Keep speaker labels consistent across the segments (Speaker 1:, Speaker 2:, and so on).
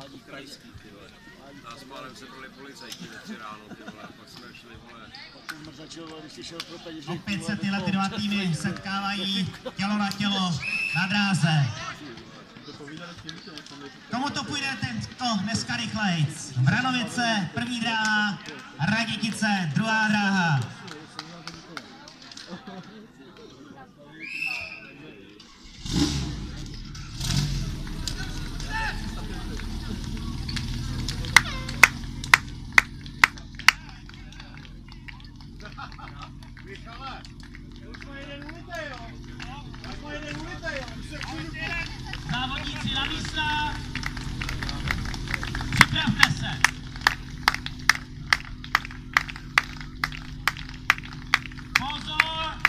Speaker 1: krajský, ty vole. Nás málem se byli policajti ve 3 ráno, ty vole, pak jsme šli, vole.
Speaker 2: Opět se tyhle ty dva týmy setkávají tělo na tělo na dráze. Komu to půjde tento dneska rychlejc? Vranovice, první dráha, Radětice, druhá dráha. Závodníci na místa, připravte se. Pozor!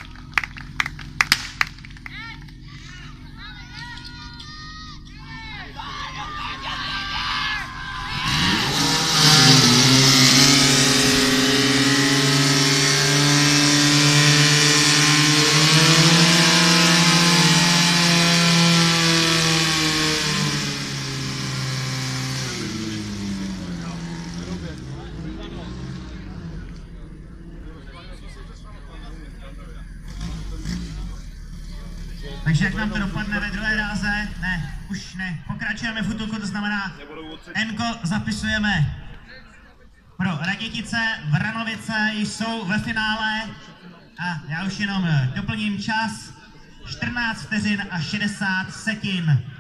Speaker 2: Takže jak nám to dopadne ve druhé dráze? Ne, už ne. Pokračujeme v útoku, to znamená Enko zapisujeme. Pro Radětice, Vranovice jsou ve finále a já už jenom doplním čas. 14 vteřin a 60 sekund.